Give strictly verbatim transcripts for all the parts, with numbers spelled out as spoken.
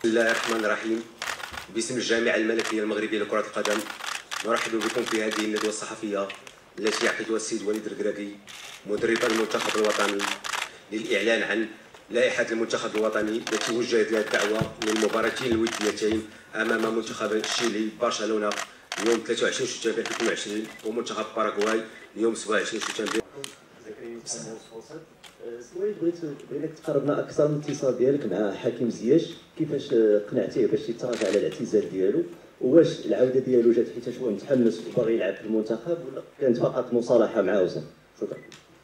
بسم الله الرحمن الرحيم. باسم الجامعة الملكية المغربية لكرة القدم نرحب بكم في هذه الندوة الصحفية التي يعقدها السيد وليد الركراكي مدرب المنتخب الوطني للإعلان عن لائحة المنتخب الوطني التي وجهت لها الدعوة للمباراتين الوديتين أمام منتخب تشيلي برشلونة يوم ثلاثة وعشرين شتنبر ألفين واثنين ومنتخب باراغواي يوم سبعة وعشرين شتنبر. سويد بغيت بغيناك تقربنا اكثر من الاتصال ديالك مع حكيم زياش، كيفاش قنعتيه باش يتراجع على الاعتزال ديالو، وواش العوده ديالو جات حيت هو متحمس وباغي يلعب في المنتخب ولا كانت فقط مصالحه معاه وصافي؟ شكرا.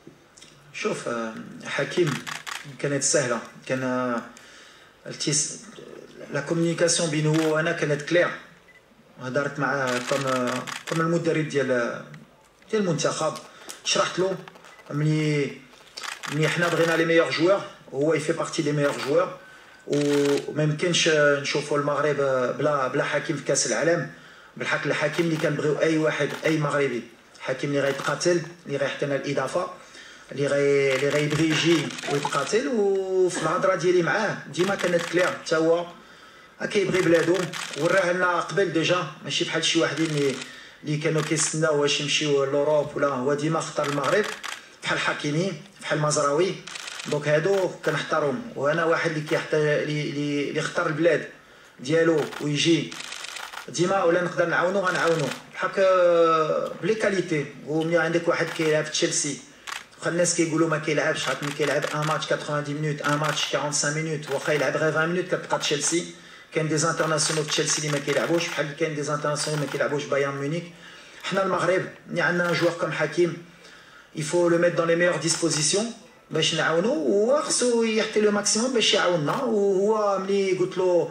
شوف حكيم كانت سهله، كان التيس لا كومونيكاسيون بينه هو وانا كانت كلير. هضرت معاه كم كم المدرب ديال ديال المنتخب، شرحت له ملي ملي حنا بغينا لي ميور جوار هو يفي بارتي لي ميور جوار، وما يمكنش نشوفوا المغرب بلا بلا حكيم في كاس العالم. بالحق الحكيم اللي كنبغيو اي واحد اي مغربي، حكيم اللي غيتقاتل، اللي غيحط لنا الاضافه، اللي غي اللي غيبغي يجي ويتقاتل. وفي الهضره ديالي معاه ديما كانت كلير، حتى هو كيبغي بلادو، وراه لنا قبل ديجا، ماشي بحال شي واحدين اللي اللي كانوا كيستناو واش يمشيو لوروب ولا. هو ديما اختار المغرب بحال حكيمي بحال مزراوي، دونك هادو كنحترم. وانا واحد اللي كيحتاج اللي اللي اختار البلاد ديالو ويجي ديما ولا نقدر نعاونو غنعاونو بحال بلي كاليتي. وملي عندك واحد كيلعب في تشيلسي، واخا الناس كيقولوا ما كيلعبش، عاد ملي كيلعب ان ماتش ثمانين مينوت، ان ماتش خمسة وأربعين مينوت، واخا يلعب غير عشرين مينوت كتبقى تشيلسي. كاين دي زانترناسيونال في تشيلسي اللي ما كيلعبوش، بحال كاين دي زانترناسيونال ما كيلعبوش بايرن ميونيك. حنا المغرب ملي عندنا جوار كوم حكيم il faut le mettre dans les meilleures dispositions باش نعاونو، وهو خصو يحطي لو ماكسيموم باش يعاوننا. وهو ملي قلت له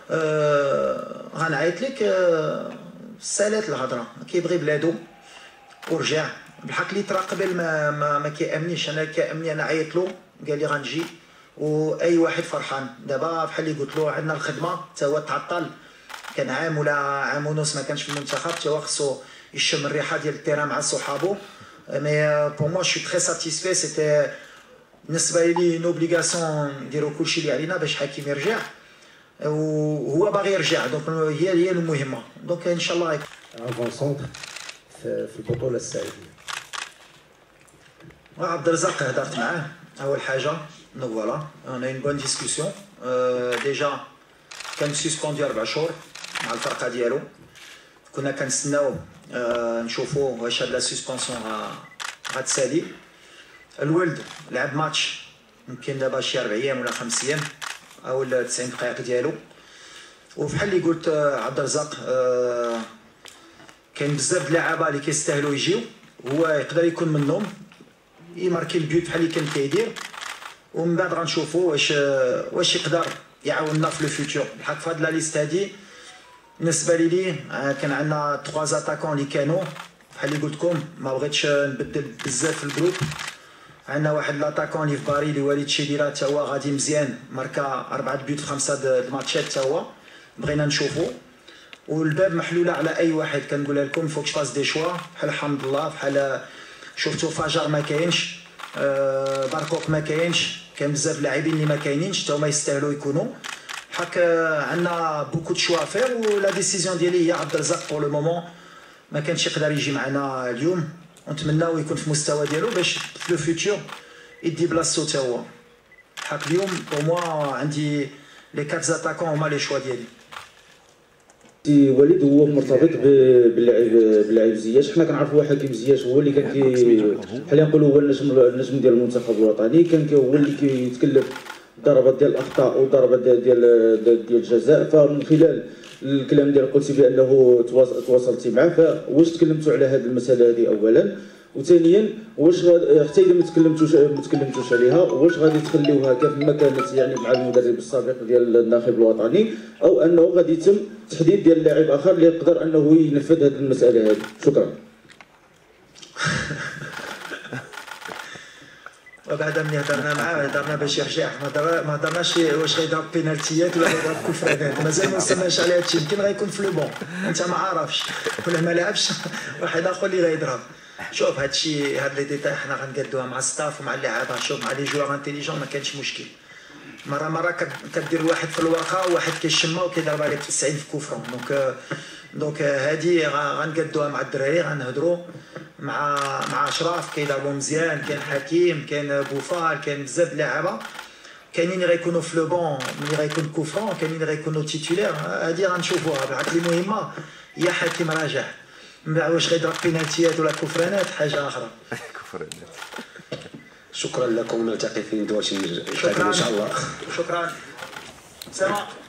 آه غنعيط لك آه سالات الهضره، كيبغي بلادو ورجع. بالحق اللي ترا قبل ما ما, ما كيامنيش، انا كيامني انا عيطت له قال لي غنجي، واي واحد فرحان. دابا بحال اللي قلت له عندنا الخدمه، حتى هو تعطل، كان عام ولا عام ونص ما كانش في المنتخب، حتى هو خصو يشم الريحه ديال التيران مع صحابو. Mais euh, pour moi, je suis très satisfait. C'était une obligation نديرو كلشي اللي علينا باش حكيم يرجع، وهو باغي يرجع. دونك هي هي المهمه. دونك ان شاء الله افون سونتر في البطوله السعوديه. عبد الرزاق هضرت معاه اول حاجه، دونك فوالا اون اون بون ديسكوسيون. ديجا كان سسبوندي اربع شهور مع الفرقه ديالو، كنا كنستناو آه نشوفوا واش هاد لا سسبونسيون غتسالي. الولد لعب ماتش يمكن دابا شي اربع ايام ولا خمس ايام او تسعين دقائق ديالو. وبحال اللي قلت آه عبد الرزاق آه كاين بزاف د اللعابه اللي كيستاهلوا يجيو، هو يقدر يكون منهم يماركي البيوت بحال اللي كان كيدير، ومن بعد غنشوفوا واش آه واش يقدر يعاوننا في لو فيوتور. بحال في هاد لا ليست هادي بالنسبه لي كان عندنا ثلاثة اتاكون اللي كانوا بحال اللي قلت لكم، ما بغيتش نبدل بزاف في الجروب. عندنا واحد لاتاكون اللي في باري اللي وليد شيديرا، حتى هو غادي مزيان، ماركا أربعة بيوت في خمسة د الماتشات، حتى هو بغينا نشوفو. والباب محلوله على اي واحد، كنقولها لكم فوكش فاس دي شوا. بحال الحمد لله، بحال شفتوا فجر ما كاينش، أه باركوك ما كاينش، كاين بزاف اللاعبين اللي ما كاينينش، حتى هما يستاهلوا يكونوا. حق عندنا بوكو دو شوا فير، ولا ديسيزيون ديالي هي عبد الرزاق بور لو مومون ما كانش يقدر يجي معنا اليوم، ونتمناو يكون في المستوى ديالو باش في لو فيوتور يدي بلاصتو حتى هو. حق اليوم بور موا عندي لي كات زاتاكون هما لي شوا ديالي. سي وليد هو مرتبط باللاعب باللاعب زياش، حنا كنعرفوا حكيم زياش هو اللي كان كي بحال نقولوا هو النجم النجم ديال المنتخب الوطني، كان هو اللي كيتكلف ضربات ديال الاخطاء وضربات ديال ديال ديال الجزاء. فمن خلال الكلام ديال قلتي بانه تواصلتي معاه، فواش تكلمتوا على هذه المساله هذه اولا؟ وثانيا واش حتى اذا ما تكلمتوش ما تكلمتوش عليها، واش غادي تخليوها كما كانت يعني مع المدرب السابق ديال الناخب الوطني، او انه غادي يتم تحديد ديال لاعب اخر اللي يقدر انه ينفذ هذه المساله هذه؟ شكرا. وبعد ملي هضرنا معاه هضرنا باش يرجع، ما هضرناش واش غيضرب بينالتيات ولا غيضرب كفرانات، مازال ما وصلناش على هادشي. يمكن غيكون في لو بون، انت ما عارفش، ولا ما لعبش واحد اخر اللي غيضرب. شوف هادشي هاد لي ديتاي حنا غنقادوها مع الستاف ومع اللعابه. شوف مع لي جوار انتيليجون ما كانش مشكل، مره مره كدير واحد في الواقع وواحد كيشمها وكيضرب عليك في تسعين في كوفرون. دونك دونك هذه غنقادوها مع الدراري، غنهضروا مع مع اشراف كيلعبوا مزيان، كاين حكيم، كاين بوفال، كاين بزاف د اللعابه كاينين اللي غيكونوا في لو بون ملي غيكون كوفرون، كاينين اللي غيكونوا تيتولير. هذه غنشوفوها. بالعكس اللي مهمه هي حكيم راجع، من بعد واش غيضرب بينالتيات ولا كفرانات حاجه اخرى. كفرانات. شكرا لكم، نلتقي في ندوه قادمه ان شاء الله. شكرا. سلام.